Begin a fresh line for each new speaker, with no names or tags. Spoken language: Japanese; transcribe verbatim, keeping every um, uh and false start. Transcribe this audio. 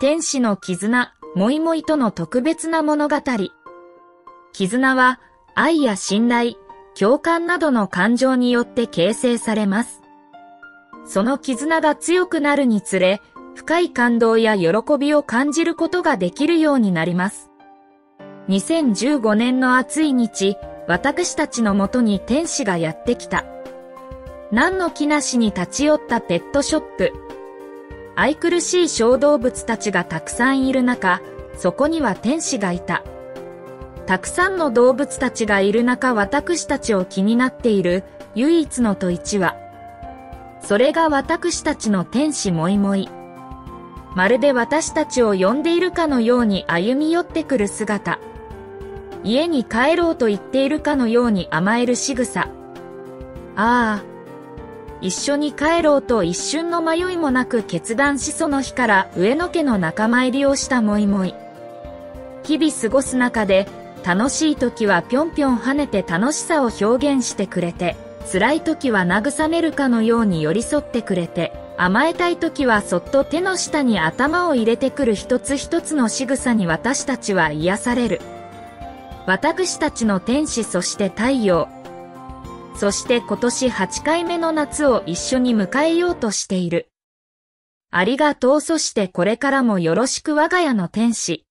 天使の絆、もいもいとの特別な物語。絆は愛や信頼、共感などの感情によって形成されます。その絆が強くなるにつれ、深い感動や喜びを感じることができるようになります。にせんじゅうごねんの暑い日、私たちのもとに天使がやってきた。何の気なしに立ち寄ったペットショップ。愛くるしい小動物たちがたくさんいる中、そこには天使がいた。たくさんの動物たちがいる中、私たちを気になっている唯一のと一羽。それが私たちの天使もいもい。まるで私たちを呼んでいるかのように歩み寄ってくる姿。家に帰ろうと言っているかのように甘える仕草。ああ。一緒に帰ろうと一瞬の迷いもなく決断し、その日から上野家の仲間入りをしたもいもい。日々過ごす中で、楽しい時はぴょんぴょん跳ねて楽しさを表現してくれて、辛い時は慰めるかのように寄り添ってくれて、甘えたい時はそっと手の下に頭を入れてくる一つ一つの仕草に私たちは癒される。私たちの天使、そして太陽。そして今年はちかいめの夏を一緒に迎えようとしている。ありがとう。そしてこれからもよろしく、我が家の天使。